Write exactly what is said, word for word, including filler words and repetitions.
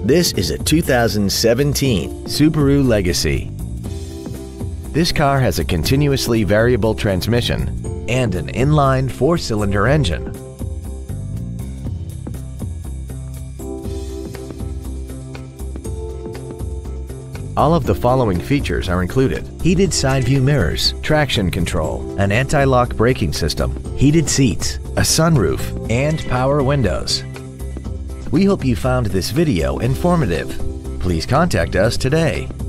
This is a two thousand seventeen Subaru Legacy. This car has a continuously variable transmission and an inline four-cylinder engine. All of the following features are included: heated side view mirrors, traction control, an anti-lock braking system, heated seats, a sunroof, and power windows. We hope you found this video informative. Please contact us today.